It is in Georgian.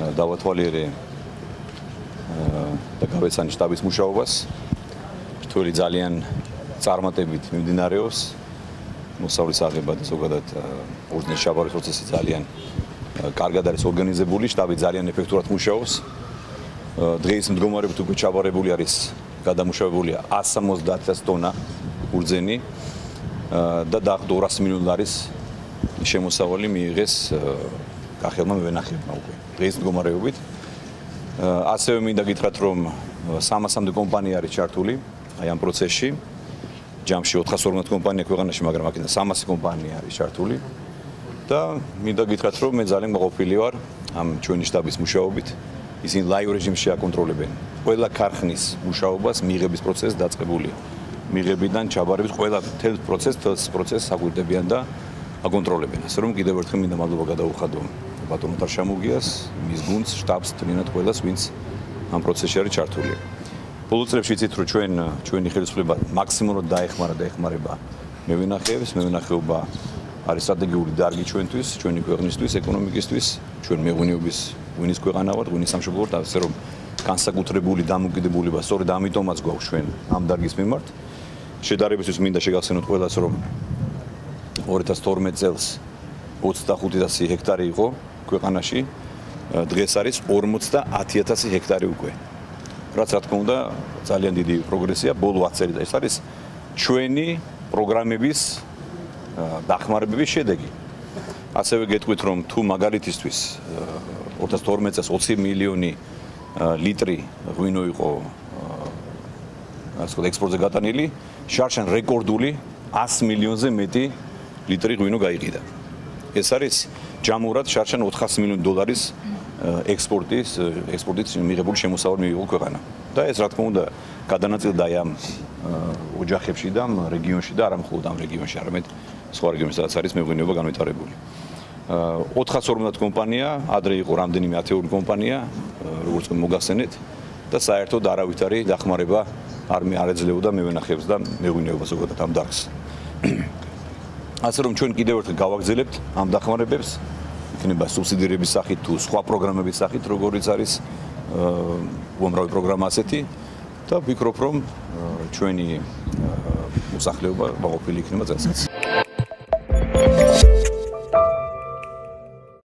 დავათვალიერე და გავეცანი შტაბის მუშაობას. რთული ძალიან წარმატებით მიმდინარეობს. მოსავლის აღება და ზოგადად ორგანიზაციის ჩაბარის პროცესი ძალიან კარგად არის ორგანიზებული, შტაბი ძალიან ეფექტურად მუშაობს. დღეს მდგომარეობით უკვე ჩაბარებული არის გადამუშავებულია 170,000 ტონა ბურძენი და დაახლოებით 200 მილიონი ლარის შემოსავალი მიიღეს კახელმა მევენახეებმა უკვე დღეს მდგომარეობით. ასევე მინდა გითხრათ, რომ 300-მდე კომპანია არის ჩართული აი ამ პროცესში. ჯამში 450 კომპანია ქვეყანაში, მაგრამ აქედან 300 კომპანია არის ჩართული. და მინდა გითხრათ, რომ მე ძალიან მოყოლილი ვარ ამ ჩვენი შტაბის მუშაობით. ისინი ლაივ რეჟიმში აკონტროლებენ ყველა ქარხნის მუშაობას, მიღების პროცესს დაწყებულია. მიღებიდან ჩაბარების ყველა პროცესს აგვირდებიან და აკონტროლებენ. ასე რომ კიდევ ერთხელ მინდა მადლობა გადაუხადო ბატონო ტარშამუგიას, მის გუნდს, შტაბს, თლიანად ყველას, ვინც ამ პროცესში არის ჩართული. ბოლო წლებში იცით, რომ ჩვენი ხელისუფლება მაქსიმალურად დაეხმარება მევენახეებს, მევენახეობა არის სტრატეგიული დარგი ჩვენთვის, ჩვენი ქვეყნისთვის, ეკონომიკისთვის, ჩვენ მეღვინეობის ღვინის ქვეყანა ვართ, ღვინის სამშობლო ვართ, ასე რომ განსაკუთრებული დამოკიდებულება სწორედ ამიტომაც გვაქვს ჩვენ ამ დარგის მიმართ. შედარებისთვის მინდა შეგახსენოთ ყველას, რომ 2012 წელს 25,000 ჰექტარი იყო ქვეყანაში, დღეს არის 50,000 ჰექტარი უკვე. რაც რა თქმა უნდა, ძალიან დიდი პროგრესია, ბოლო 10 წელი და ეს არის ჩვენი პროგრამების დახმარებების შედეგი. ასევე გეტყვით, რომ თუ მაგალითისთვის 2012 წელს 20 მილიონი ლიტრი ღვინო იყო ასე ვთქვათ ექსპორტზე გატანილი, შარშან რეკორდული 100 მილიონზე მეტი ლიტრი ღვინო გაიყიდა. ეს არის ჯამურად შარშან 400 მილიონი დოლარის ექსპორტით მიღებული შემოსავალი მიიღო ქვეყანა. და ეს რა თქმა უნდა გადანაწილდა ამ ოჯახებში და ამ რეგიონში და არა მხოლოდ ამ რეგიონში, არამედ სხვა რეგიონებში, სადაც არის მეღვინეობა განვითარებული. 450 კომპანია, ადრე იყო რამდენიმე ათეული კომპანია, როგორც მოგახსენეთ და საერთოდ არავითარი დახმარება არ ეძლეოდა მევენახეებს და მეღვინეობას ზოგადად ამ დარგს. ასე რომ ჩვენ კიდევ ერთხელ გავაგრძელებთ ამ დახმარებებს, იქნება სუბსიდირების სახით თუ სხვა პროგრამების სახით, როგორიც არის უამრავი პროგრამა ასეთი და ვფიქრობ, რომ ჩვენი მოსახლეობა მოყოლილი იქნება წელსაც.